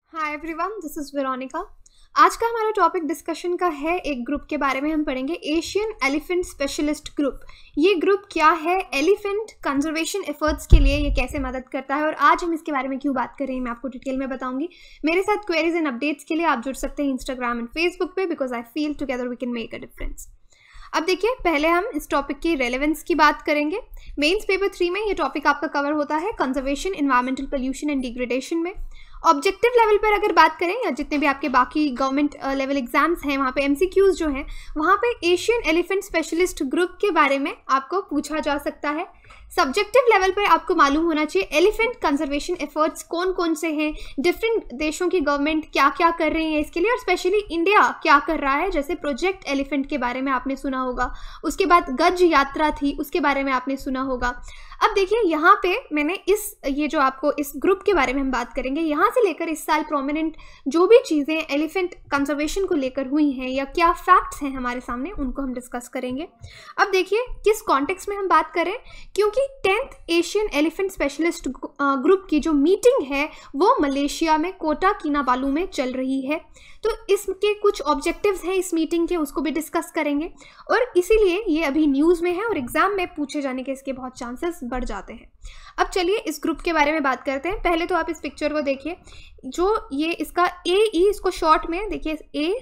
Hi everyone, this is Veronica. आज का हमारा टॉपिक डिस्कशन का है एक ग्रुप के बारे में। हम पढ़ेंगे एशियन एलिफेंट स्पेशलिस्ट ग्रुप। ये ग्रुप क्या है, एलिफेंट कंजर्वेशन एफर्ट्स के लिए ये कैसे मदद करता है और आज हम इसके बारे में क्यों बात कर रहे हैं मैं आपको डिटेल में बताऊंगी। मेरे साथ क्वेरीज एंड अपडेट्स के लिए आप जुड़ सकते हैं इंस्टाग्राम एंड फेसबुक पे, because I feel together we can make a difference. अब देखिए, पहले हम इस टॉपिक की रेलेवेंस की बात करेंगे। मेंस पेपर 3 में ये टॉपिक आपका कवर होता है conservation, environmental pollution and degradation में। ऑब्जेक्टिव लेवल पर अगर बात करें या जितने भी आपके बाकी गवर्नमेंट लेवल एग्जाम्स हैं वहाँ पे एमसीक्यूज जो हैं वहाँ पे एशियन एलिफेंट स्पेशलिस्ट ग्रुप के बारे में आपको पूछा जा सकता है। सब्जेक्टिव लेवल पर आपको मालूम होना चाहिए एलिफेंट कंजर्वेशन एफर्ट्स कौन कौन से हैं, डिफरेंट देशों की गवर्नमेंट क्या क्या कर रही है इसके लिए, और स्पेशली इंडिया क्या कर रहा है। जैसे प्रोजेक्ट एलिफेंट के बारे में आपने सुना होगा, उसके बाद गज यात्रा थी उसके बारे में आपने सुना होगा। अब देखिए, यहाँ पे मैंने ये जो आपको इस ग्रुप के बारे में हम बात करेंगे, यहाँ से लेकर इस साल प्रोमिनेंट जो भी चीज़ें एलिफेंट कंजर्वेशन को लेकर हुई हैं या क्या फैक्ट्स हैं हमारे सामने, उनको हम डिस्कस करेंगे। अब देखिए किस कॉन्टेक्स्ट में हम बात करें, क्योंकि 10th Asian elephant specialist group की जो मीटिंग है वो मलेशिया में कोटा किनाबालू में चल रही है। तो इसके कुछ ऑब्जेक्टिव्स हैं इस मीटिंग के, उसको भी डिस्कस करेंगे और इसीलिए ये अभी न्यूज़ में है और एग्जाम में पूछे जाने के इसके बहुत चांसेस बढ़ जाते हैं। अब चलिए इस ग्रुप के बारे में बात करते हैं। पहले तो आप इस पिक्चर को देखिए, जो ये इसका AE, इसको शॉर्ट में देखिए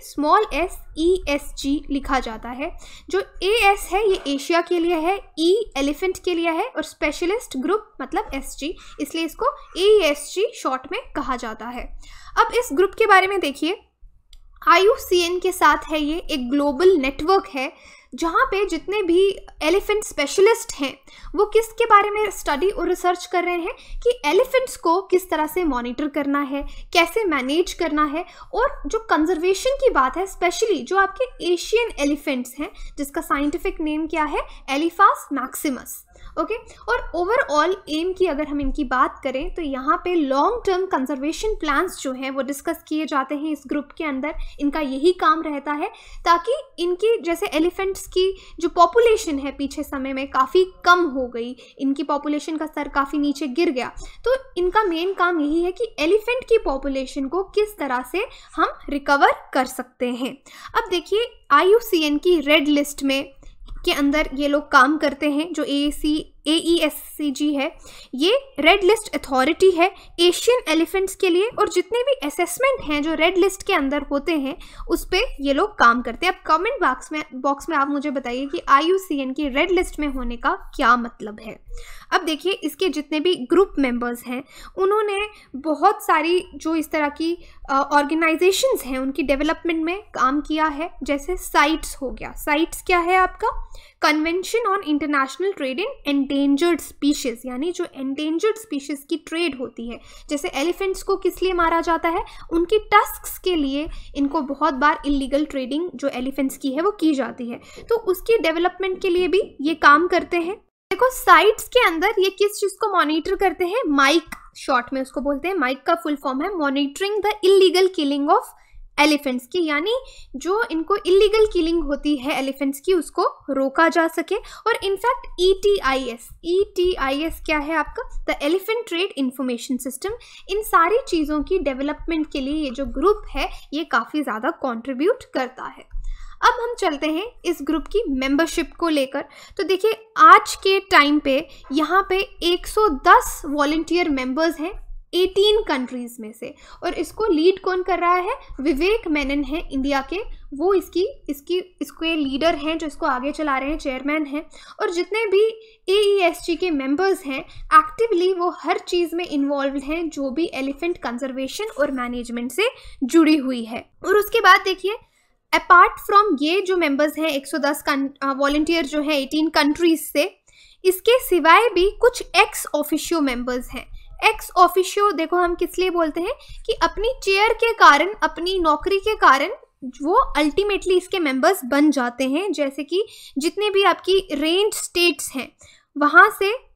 ASESG लिखा जाता है। जो AS है ये एशिया के लिए है, E एलिफेंट के लिए है और स्पेशलिस्ट ग्रुप मतलब SG, इसलिए इसको AESG शॉर्ट में कहा जाता है। अब इस ग्रुप के बारे में देखिए, IUCN के साथ है, ये एक ग्लोबल नेटवर्क है जहाँ पे जितने भी एलिफेंट स्पेशलिस्ट हैं वो किसके बारे में स्टडी और रिसर्च कर रहे हैं कि एलिफेंट्स को किस तरह से मॉनिटर करना है, कैसे मैनेज करना है, और जो कंजर्वेशन की बात है स्पेशली जो आपके एशियन एलिफेंट्स हैं जिसका साइंटिफिक नेम क्या है, एलिफास मैक्सिमस। ओके, और ओवरऑल एम की अगर हम इनकी बात करें तो यहाँ पे लॉन्ग टर्म कंजर्वेशन प्लान्स जो हैं वो डिस्कस किए जाते हैं इस ग्रुप के अंदर। इनका यही काम रहता है ताकि इनकी जैसे एलिफेंट्स की जो पॉपुलेशन है पीछे समय में काफ़ी कम हो गई, इनकी पॉपुलेशन का स्तर काफ़ी नीचे गिर गया, तो इनका मेन काम यही है कि एलिफेंट की पॉपुलेशन को किस तरह से हम रिकवर कर सकते हैं। अब देखिए IUCN की रेड लिस्ट में के अंदर ये लोग काम करते हैं। जो AESCG है ये रेड लिस्ट अथॉरिटी है एशियन एलिफेंट्स के लिए, और जितने भी असेसमेंट हैं जो रेड लिस्ट के अंदर होते हैं उस पे ये लोग काम करते हैं। अब कमेंट बॉक्स में आप मुझे बताइए कि IUCN की रेड लिस्ट में होने का क्या मतलब है। अब देखिए इसके जितने भी ग्रुप मेंबर्स हैं उन्होंने बहुत सारी जो इस तरह की ऑर्गेनाइजेशंस हैं उनकी डेवलपमेंट में काम किया है। जैसे साइट्स हो गया, साइट्स क्या है आपका, convention on international trade in endangered species, यानी जो एंडेंजर्ड स्पीशीज की ट्रेड होती है। जैसे एलिफेंट्स को किस लिए मारा जाता है, उनकी टस्क्स के लिए इनको बहुत बार इलीगल ट्रेडिंग जो एलिफेंट्स की है वो की जाती है, तो उसकी डेवलपमेंट के लिए भी ये काम करते हैं। देखो साइट्स के अंदर ये किस चीज़ को मॉनिटर करते हैं, माइक शॉर्ट में उसको बोलते हैं। माइक का फुल फॉर्म है monitoring the illegal killing of elephants की, यानी जो इनको इलीगल किलिंग होती है एलिफेंट्स की उसको रोका जा सके। और इनफैक्ट ETIS क्या है आपका, the elephant trade information system. इन सारी चीज़ों की डेवलपमेंट के लिए ये जो ग्रुप है ये काफ़ी ज़्यादा कंट्रीब्यूट करता है। अब हम चलते हैं इस ग्रुप की मेंबरशिप को लेकर। तो देखिए आज के टाइम पे यहाँ पे 110 वॉलंटियर मेंबर्स हैं 18 कंट्रीज में से, और इसको लीड कौन कर रहा है, विवेक मेनन है इंडिया के, वो इसके लीडर हैं जो इसको आगे चला रहे हैं, चेयरमैन हैं। और जितने भी AESG के मेंबर्स हैं एक्टिवली वो हर चीज़ में इन्वॉल्व हैं जो भी एलिफेंट कंजर्वेशन और मैनेजमेंट से जुड़ी हुई है। और उसके बाद देखिए अपार्ट फ्रॉम ये जो मेंबर्स हैं 110 वॉलंटियर जो हैं 18 कंट्रीज से, इसके सिवाय भी कुछ एक्स ऑफिशियो मेंबर्स हैं। एक्स ऑफिशियो देखो हम किस लिए बोलते हैं कि अपनी चेयर के कारण, अपनी नौकरी के कारण वो अल्टीमेटली इसके मेंबर्स बन जाते हैं। जैसे कि जितने भी आपकी रेंज स्टेट्स हैं वहाँ से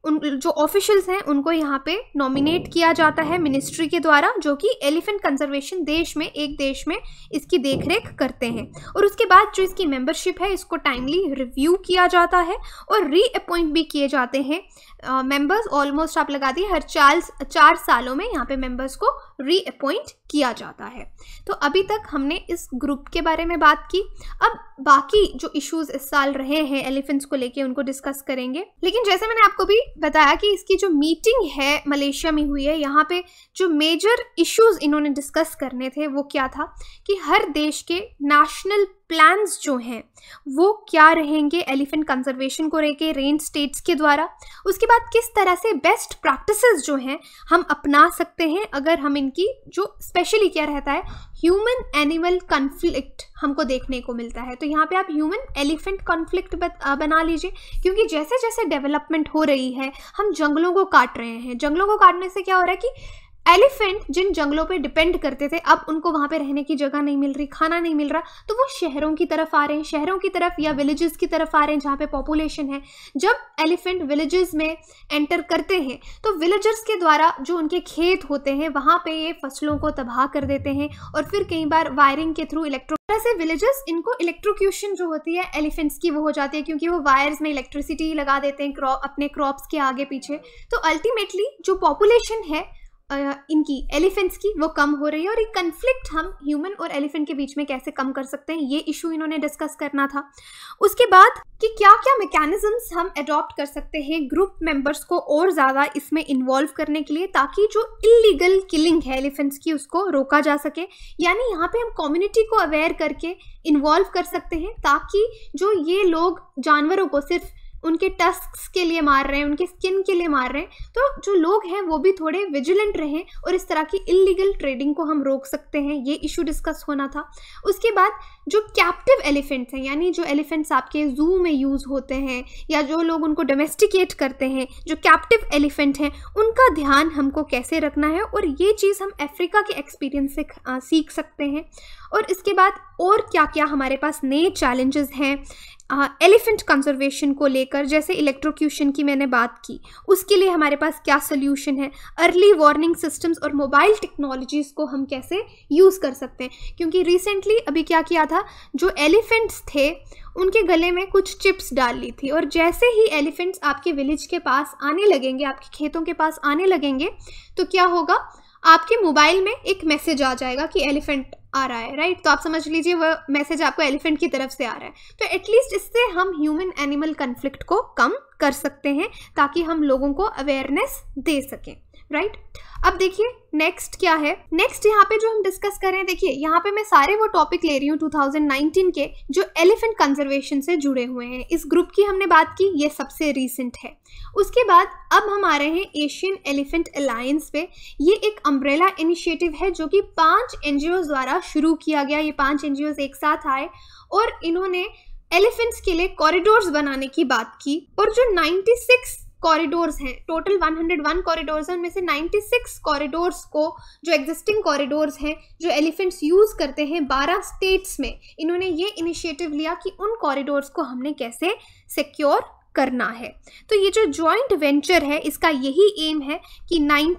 उन जो ऑफिशियल्स हैं उनको यहाँ पे नॉमिनेट किया जाता है मिनिस्ट्री के द्वारा, जो कि एलिफेंट कंजर्वेशन एक देश में इसकी देखरेख करते हैं। और उसके बाद जो इसकी मेंबरशिप है इसको टाइमली रिव्यू किया जाता है और रीअपॉइंट भी किए जाते हैं मेंबर्स। ऑलमोस्ट आप लगा दिए हर 4 सालों में यहाँ पे मेंबर्स को रीअपॉइंट किया जाता है। तो अभी तक हमने इस ग्रुप के बारे में बात की। अब बाकी जो इश्यूज इस साल रहे हैं एलिफेंट्स को लेके उनको डिस्कस करेंगे। लेकिन जैसे मैंने आपको भी बताया कि इसकी जो मीटिंग है मलेशिया में हुई है, यहाँ पे जो मेजर इश्यूज इन्होंने डिस्कस करने थे वो क्या था कि हर देश के नेशनल प्लान्स जो हैं वो क्या रहेंगे एलिफेंट कंजर्वेशन को लेके रेंज स्टेट्स के द्वारा। उसके बाद किस तरह से बेस्ट प्रैक्टिसेस जो हैं हम अपना सकते हैं अगर हम इनकी जो स्पेशली क्या रहता है ह्यूमन एनिमल कॉन्फ्लिक्ट हमको देखने को मिलता है। तो यहाँ पे आप ह्यूमन एलिफेंट कॉन्फ्लिक्ट बना लीजिए, क्योंकि जैसे जैसे डेवलपमेंट हो रही है हम जंगलों को काट रहे हैं। जंगलों को काटने से क्या हो रहा है कि एलिफेंट जिन जंगलों पे डिपेंड करते थे अब उनको वहाँ पे रहने की जगह नहीं मिल रही, खाना नहीं मिल रहा, तो वो शहरों की तरफ आ रहे हैं, शहरों की तरफ या विलेजेस की तरफ आ रहे हैं जहाँ पे पॉपुलेशन है। जब एलिफेंट विलेजेस में एंटर करते हैं तो विलेजर्स के द्वारा जो उनके खेत होते हैं वहाँ पे ये फसलों को तबाह कर देते हैं और फिर कई बार वायरिंग के थ्रू से विलेजर्स इनको इलेक्ट्रोक्यूशन जो होती है एलिफेंट्स की वो हो जाती है, क्योंकि वो वायर्स में इलेक्ट्रिसिटी लगा देते हैं अपने क्रॉप्स के आगे पीछे। तो अल्टीमेटली जो पॉपुलेशन है इनकी एलिफेंट्स की वो कम हो रही है। और एक कन्फ्लिक्ट हम ह्यूमन और एलिफेंट के बीच में कैसे कम कर सकते हैं ये इशू इन्होंने डिस्कस करना था। उसके बाद कि क्या क्या मैकेनिज्म्स हम अडॉप्ट कर सकते हैं ग्रुप मेंबर्स को और ज़्यादा इसमें इन्वॉल्व करने के लिए, ताकि जो इलीगल किलिंग है एलिफेंट्स की उसको रोका जा सके। यानी यहाँ पे हम कम्युनिटी को अवेयर करके इन्वॉल्व कर सकते हैं, ताकि जो ये लोग जानवरों को सिर्फ उनके टस्क्स के लिए मार रहे हैं, उनके स्किन के लिए मार रहे हैं, तो जो लोग हैं वो भी थोड़े विजिलेंट रहें और इस तरह की इलीगल ट्रेडिंग को हम रोक सकते हैं। ये इशू डिस्कस होना था। उसके बाद जो कैप्टिव एलिफेंट्स हैं, यानी जो एलिफेंट्स आपके जू में यूज़ होते हैं या जो लोग उनको डोमेस्टिकेट करते हैं, जो कैप्टिव एलिफेंट हैं उनका ध्यान हमको कैसे रखना है, और ये चीज़ हम अफ्रीका के एक्सपीरियंस से सीख सकते हैं। और इसके बाद और क्या क्या हमारे पास नए चैलेंजेस हैं एलिफेंट कंजर्वेशन को लेकर, जैसे इलेक्ट्रोक्यूशन की मैंने बात की, उसके लिए हमारे पास क्या सोल्यूशन है, अर्ली वार्निंग सिस्टम्स और मोबाइल टेक्नोलॉजीज़ को हम कैसे यूज़ कर सकते हैं। क्योंकि रिसेंटली अभी क्या किया था, जो एलिफेंट्स थे उनके गले में कुछ चिप्स डाल ली थी, और जैसे ही एलिफेंट्स आपके विलेज के पास आने लगेंगे, आपके खेतों के पास आने लगेंगे, तो क्या होगा, आपके मोबाइल में एक मैसेज आ जाएगा कि एलिफेंट आ रहा है, राइट। तो आप समझ लीजिए वह मैसेज आपको एलिफेंट की तरफ से आ रहा है। तो एटलीस्ट इससे हम ह्यूमन एनिमल कन्फ्लिक्ट को कम कर सकते हैं, ताकि हम लोगों को अवेयरनेस दे सकें, राइट। अब देखिए नेक्स्ट क्या है। नेक्स्ट यहाँ पे जो हम डिस्कस कर रहे हैं, देखिए यहाँ पे मैं सारे वो टॉपिक ले रही हूँ 2019 के जो एलिफेंट कंजर्वेशन से जुड़े हुए हैं। इस ग्रुप की हमने बात की, ये सबसे रीसेंट है। उसके बाद अब हम आ रहे हैं एशियन एलिफेंट अलायंस पे। ये एक अम्ब्रेला इनिशिएटिव है जो कि 5 NGOs द्वारा शुरू किया गया। ये 5 NGOs एक साथ आए और इन्होंने एलिफेंट्स के लिए कॉरिडोर्स बनाने की बात की। और जो 96 कॉरिडोर्स हैं, टोटल 101 कॉरिडोर्स हैं, उनमें से 96 कॉरिडोर्स को, जो एग्जिस्टिंग कॉरिडोर्स हैं जो एलिफेंट्स यूज़ करते हैं 12 स्टेट्स में, इन्होंने ये इनिशिएटिव लिया कि उन कॉरिडोर्स को हमने कैसे सिक्योर करना है। तो ये जो जॉइंट वेंचर है इसका यही एम है कि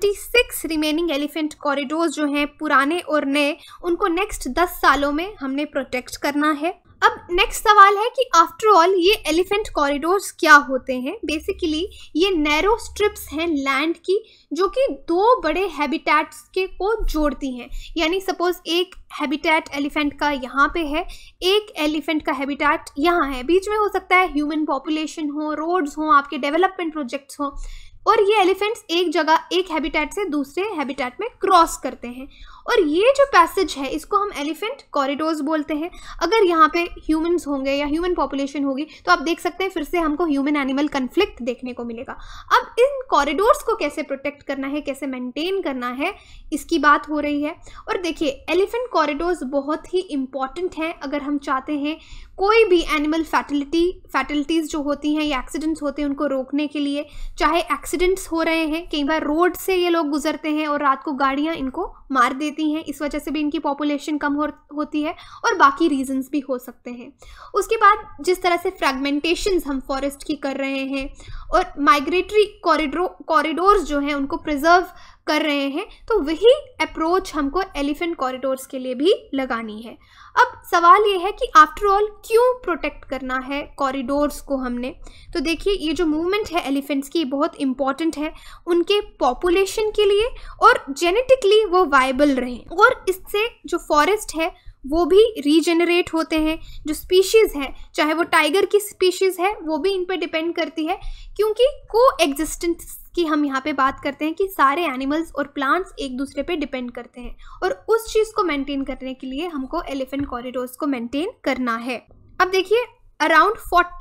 96 रिमेनिंग एलिफेंट कॉरिडोर्स जो हैं पुराने और नए, उनको नेक्स्ट 10 सालों में हमने प्रोटेक्ट करना है। अब नेक्स्ट सवाल है कि आफ्टर ऑल ये एलिफेंट कॉरिडोर्स क्या होते हैं। बेसिकली ये नैरो स्ट्रिप्स हैं लैंड की, जो कि 2 बड़े हैबिटेट्स के को जोड़ती हैं। यानी सपोज एक हैबिटेट एलिफेंट का यहाँ पे है, एक एलिफेंट का हैबिटेट यहाँ है, बीच में हो सकता है ह्यूमन पॉपुलेशन हो, रोड्स हो, आपके डेवलपमेंट प्रोजेक्ट्स हो, और ये एलिफेंट्स एक जगह एक हैबिटेट से दूसरे हैबिटेट में क्रॉस करते हैं। और ये जो पैसेज है इसको हम एलिफेंट कॉरिडोर्स बोलते हैं। अगर यहाँ पे ह्यूमंस होंगे या ह्यूमन पॉपुलेशन होगी तो आप देख सकते हैं फिर से हमको ह्यूमन एनिमल कन्फ्लिक्ट देखने को मिलेगा। अब इन कॉरिडोर्स को कैसे प्रोटेक्ट करना है, कैसे मेंटेन करना है, इसकी बात हो रही है। और देखिए एलिफेंट कॉरिडोर्स बहुत ही इम्पॉर्टेंट हैं अगर हम चाहते हैं कोई भी एनिमल फैटलिटीज़ जो होती हैं या एक्सीडेंट्स होते हैं उनको रोकने के लिए, चाहे एक्सीडेंट्स हो रहे हैं, कई बार रोड से ये लोग गुजरते हैं और रात को गाड़ियाँ इनको मार देती हैं, इस वजह से भी इनकी पॉपुलेशन कम होती है, और बाकी रीजंस भी हो सकते हैं। उसके बाद जिस तरह से फ्रैगमेंटेशंस हम फॉरेस्ट की कर रहे हैं और माइग्रेटरी कॉरिडोर्स जो हैं उनको प्रिजर्व कर रहे हैं, तो वही अप्रोच हमको एलिफेंट कॉरिडोर्स के लिए भी लगानी है। अब सवाल ये है कि आफ्टर ऑल क्यों प्रोटेक्ट करना है कॉरिडोर्स को हमने? तो देखिए, ये जो मूवमेंट है एलिफेंट्स की बहुत इम्पॉर्टेंट है उनके पॉपुलेशन के लिए, और जेनेटिकली वो वायबल रहें, और इससे जो फॉरेस्ट है वो भी रीजेनरेट होते हैं। जो स्पीशीज़ है, चाहे वो टाइगर की स्पीशीज़ है, वो भी इन पे डिपेंड करती है, क्योंकि को एग्जिस्टेंस की हम यहाँ पे बात करते हैं कि सारे एनिमल्स और प्लांट्स एक दूसरे पे डिपेंड करते हैं, और उस चीज़ को मेंटेन करने के लिए हमको एलिफेंट कॉरिडोर्स को मेंटेन करना है। अब देखिए, अराउंड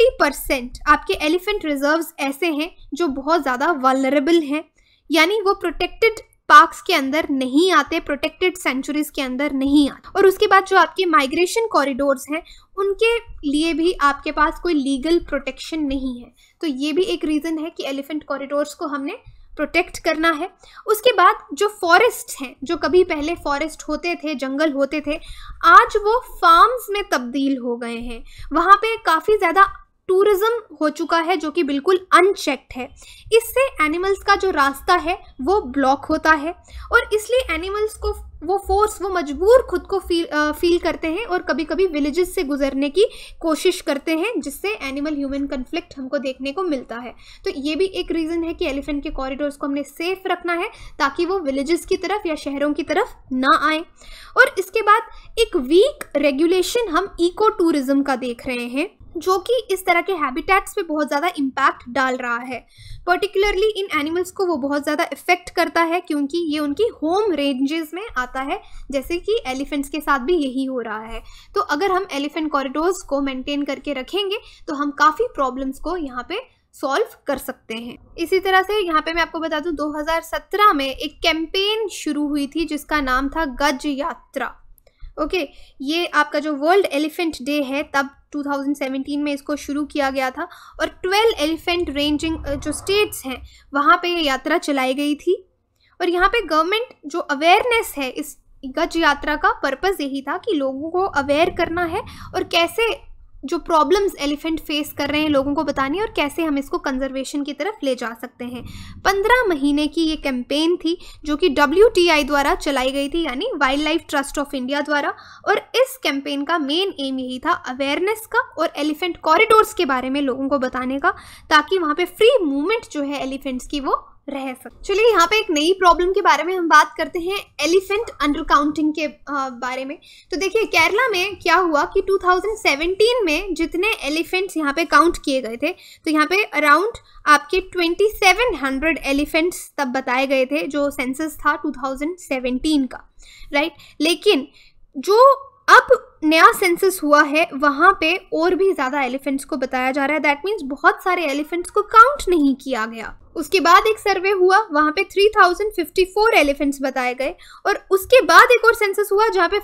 40% आपके एलिफेंट रिजर्व्स ऐसे हैं जो बहुत ज़्यादा वल्नरेबल हैं, यानी वो प्रोटेक्टेड पार्क्स के अंदर नहीं आते, प्रोटेक्टेड सेंचुरीज के अंदर नहीं आते। और उसके बाद जो आपके माइग्रेशन कॉरिडोर्स हैं उनके लिए भी आपके पास कोई लीगल प्रोटेक्शन नहीं है, तो ये भी एक रीज़न है कि एलिफेंट कॉरिडोर्स को हमने प्रोटेक्ट करना है। उसके बाद जो फॉरेस्ट हैं, जो कभी पहले फॉरेस्ट होते थे, जंगल होते थे, आज वो फार्म्स में तब्दील हो गए हैं। वहाँ पे काफ़ी ज़्यादा टूरिज्म हो चुका है जो कि बिल्कुल अनचेक्ड है। इससे एनिमल्स का जो रास्ता है वो ब्लॉक होता है, और इसलिए एनिमल्स को वो मजबूर खुद को फील करते हैं और कभी कभी विलेजेस से गुजरने की कोशिश करते हैं, जिससे एनिमल ह्यूमन कन्फ्लिक्ट हमको देखने को मिलता है। तो ये भी एक रीज़न है कि एलिफेंट के कॉरिडोर्स को हमने सेफ रखना है ताकि वो विलेजेस की तरफ या शहरों की तरफ ना आए। और इसके बाद एक वीक रेगुलेशन हम इको टूरिज्म का देख रहे हैं, जो कि इस तरह के हैबिटेट्स पे बहुत ज़्यादा इम्पैक्ट डाल रहा है। पर्टिकुलरली इन एनिमल्स को वो बहुत ज़्यादा इफ़ेक्ट करता है, क्योंकि ये उनकी होम रेंजेस में आता है, जैसे कि एलिफेंट्स के साथ भी यही हो रहा है। तो अगर हम एलिफेंट कॉरिडोर्स को मेंटेन करके रखेंगे तो हम काफ़ी प्रॉब्लम्स को यहाँ पे सॉल्व कर सकते हैं। इसी तरह से यहाँ पे मैं आपको बता दूँ, 2017 में एक कैंपेन शुरू हुई थी जिसका नाम था गज यात्रा। ओके, ये आपका जो वर्ल्ड एलिफेंट डे है तब 2017 में इसको शुरू किया गया था, और 12 एलिफेंट रेंजिंग जो स्टेट्स हैं वहाँ पे ये यात्रा चलाई गई थी। और यहाँ पे गवर्नमेंट जो अवेयरनेस है, इस गज यात्रा का पर्पस यही था कि लोगों को अवेयर करना है और कैसे जो प्रॉब्लम्स एलिफेंट फेस कर रहे हैं लोगों को बतानी है, और कैसे हम इसको कंजर्वेशन की तरफ ले जा सकते हैं। 15 महीने की ये कैंपेन थी जो कि WTI द्वारा चलाई गई थी, यानी wildlife trust of India द्वारा। और इस कैंपेन का मेन एम यही था अवेयरनेस का और एलिफेंट कॉरिडोर्स के बारे में लोगों को बताने का, ताकि वहाँ पे फ्री मूवमेंट जो है एलिफेंट्स की वो रह सकते। चलिए, यहाँ पे एक नई प्रॉब्लम के बारे में हम बात करते हैं, एलिफेंट अंडर काउंटिंग के बारे में। तो देखिए, केरला में क्या हुआ कि 2017 में जितने एलिफेंट्स यहाँ पे काउंट किए गए थे, तो यहाँ पे अराउंड आपके 2700 एलिफेंट्स तब बताए गए थे, जो सेंसस था 2017 का, राइट। लेकिन जो अब नया सेंसस हुआ है वहाँ पे और भी ज़्यादा एलिफेंट्स को बताया जा रहा है। दैट मीन्स बहुत सारे एलिफेंट्स को काउंट नहीं किया गया। उसके बाद एक सर्वे हुआ, वहाँ पे 3054 एलिफेंट्स बताए गए, और उसके बाद एक और सेंसस हुआ जहाँ पे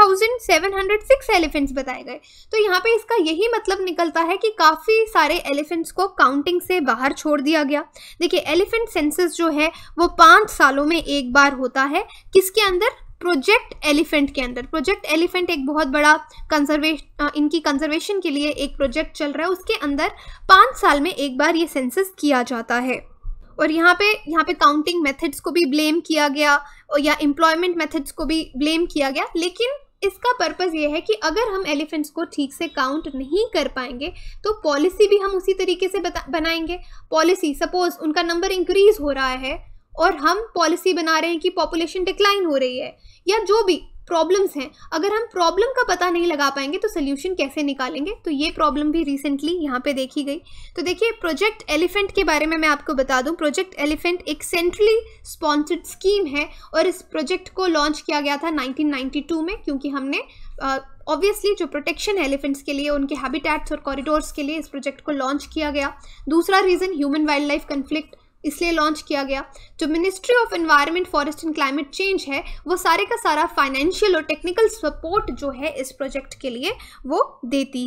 5706 एलिफेंट्स बताए गए। तो यहाँ पे इसका यही मतलब निकलता है कि काफ़ी सारे एलिफेंट्स को काउंटिंग से बाहर छोड़ दिया गया। देखिए, एलिफेंट सेंसस जो है वो 5 सालों में एक बार होता है। किसके अंदर? प्रोजेक्ट एलिफेंट के अंदर। प्रोजेक्ट एलिफेंट एक बहुत बड़ा इनकी कंजर्वेशन के लिए एक प्रोजेक्ट चल रहा है, उसके अंदर 5 साल में एक बार ये सेंसस किया जाता है। और यहाँ पे काउंटिंग मेथड्स को भी ब्लेम किया गया, और या एम्प्लॉयमेंट मेथड्स को भी ब्लेम किया गया। लेकिन इसका पर्पज़ ये है कि अगर हम एलिफेंट्स को ठीक से काउंट नहीं कर पाएंगे तो पॉलिसी भी हम उसी तरीके से बनाएंगे। पॉलिसी, सपोज उनका नंबर इंक्रीज हो रहा है और हम पॉलिसी बना रहे हैं कि पॉपुलेशन डिक्लाइन हो रही है, या जो भी प्रॉब्लम्स हैं, अगर हम प्रॉब्लम का पता नहीं लगा पाएंगे तो सोल्यूशन कैसे निकालेंगे? तो ये प्रॉब्लम भी रिसेंटली यहाँ पे देखी गई। तो देखिए, प्रोजेक्ट एलिफेंट के बारे में मैं आपको बता दूं, प्रोजेक्ट एलिफेंट एक सेंट्रली स्पॉन्सर्ड स्कीम है, और इस प्रोजेक्ट को लॉन्च किया गया था 1992 में, क्योंकि हमने ऑब्वियसली जो प्रोटेक्शन है एलिफेंट्स के लिए, उनके हैबिटेट्स और कॉरिडोर्स के लिए इस प्रोजेक्ट को लॉन्च किया गया। दूसरा reason human wildlife conflict, इसलिए लॉन्च किया गया। जो ministry of environment, forest and climate change है, वो सारे का सारा फाइनेंशियल और टेक्निकल सपोर्ट जो है इस प्रोजेक्ट के लिए वो देती है।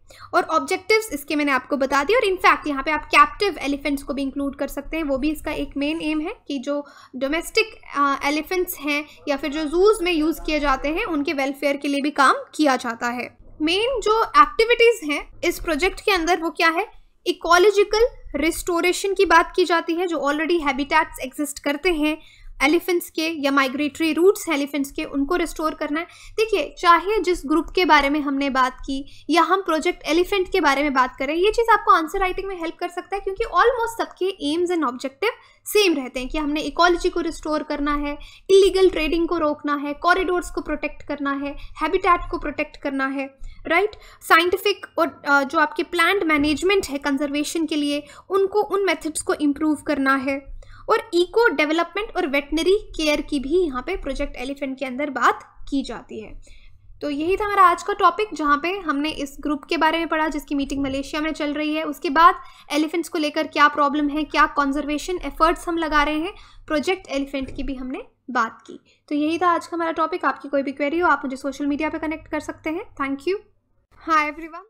और ऑब्जेक्टिव्स इसके मैंने आपको बता दिया। और इनफैक्ट यहाँ पे आप कैप्टिव एलिफेंट्स को भी इंक्लूड कर सकते हैं, वो भी इसका एक मेन एम है कि जो डोमेस्टिक एलिफेंट्स हैं या फिर जो जूज में यूज़ किए जाते हैं उनके वेलफेयर के लिए भी काम किया जाता है। मेन जो एक्टिविटीज़ हैं इस प्रोजेक्ट के अंदर वो क्या है, इकोलॉजिकल रिस्टोरेशन की बात की जाती है। जो ऑलरेडी हैबिटेट्स एग्जिस्ट करते हैं एलिफेंट्स के या माइग्रेटरी रूट्स हैं एलिफेंट्स के, उनको रिस्टोर करना है। देखिए, चाहे जिस ग्रुप के बारे में हमने बात की या हम प्रोजेक्ट एलिफेंट के बारे में बात करें, ये चीज़ आपको आंसर राइटिंग में हेल्प कर सकता है, क्योंकि ऑलमोस्ट सबके एम्स एंड ऑब्जेक्टिव सेम रहते हैं कि हमने इकोलॉजी को रिस्टोर करना है, इलीगल ट्रेडिंग को रोकना है, कॉरिडोर्स को प्रोटेक्ट करना है, हैबिटेट को प्रोटेक्ट करना है, राइट। साइंटिफिक और जो आपके प्लांट मैनेजमेंट है कंजर्वेशन के लिए, उनको उन मेथड्स को इम्प्रूव करना है। और इको डेवलपमेंट और वेटनरी केयर की भी यहाँ पे प्रोजेक्ट एलिफेंट के अंदर बात की जाती है। तो यही था हमारा आज का टॉपिक, जहाँ पे हमने इस ग्रुप के बारे में पढ़ा जिसकी मीटिंग मलेशिया में चल रही है। उसके बाद एलिफेंट्स को लेकर क्या प्रॉब्लम है, क्या कंजर्वेशन एफर्ट्स हम लगा रहे हैं, प्रोजेक्ट एलिफेंट की भी हमने बात की। तो यही था आज का हमारा टॉपिक। आपकी कोई भी क्वेरी हो आप मुझे सोशल मीडिया पे कनेक्ट कर सकते हैं। Thank you. Hi everyone.